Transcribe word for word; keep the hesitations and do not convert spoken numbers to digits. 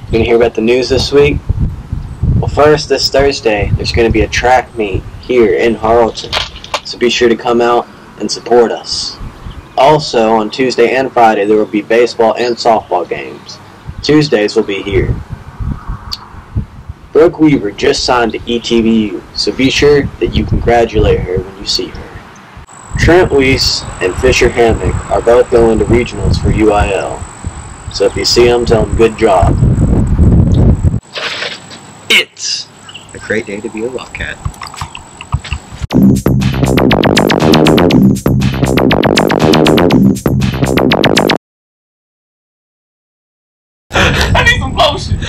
You gonna hear about the news this week? Well, first, this Thursday, there's gonna be a track meet here in Harleton, so be sure to come out and support us. Also, on Tuesday and Friday, there will be baseball and softball games. Tuesdays will be here. Brooke Weaver just signed to E T B U, so be sure that you congratulate her when you see her. Trent Weiss and Fisher Hammock are both going to regionals for U I L, so if you see them, tell them good job. It's a great day to be a Wildcat. I need some lotion.